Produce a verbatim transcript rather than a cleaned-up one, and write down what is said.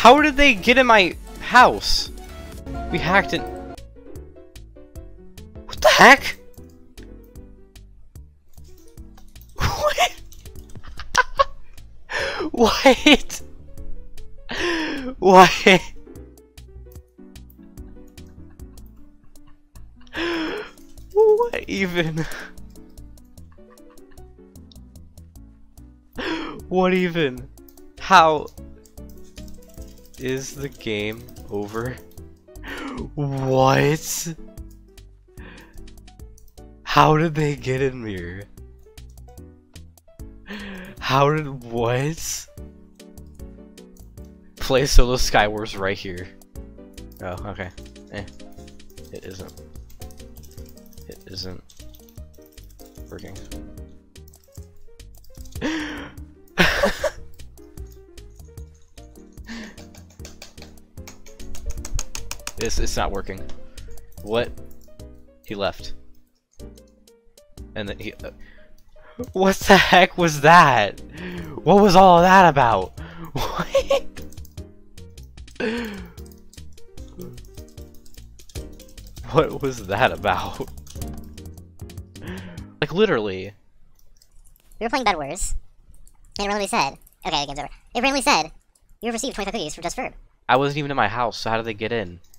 How did they get in my house? We hacked it. What the heck? What? What? What? What even? What even? How is the game over? What? How did they get in here? How did what? Play solo Skywars right here. Oh, okay. Eh. It isn't. It isn't working. It's, it's not working. What? He left. And then he... Uh, what the heck was that? What was all of that about? What? What was that about? Like, literally. We were playing Bed Wars, and it randomly said, okay, the game's over. It randomly said, you have received twenty-five cookies from Just Verb. I wasn't even in my house, so how did they get in?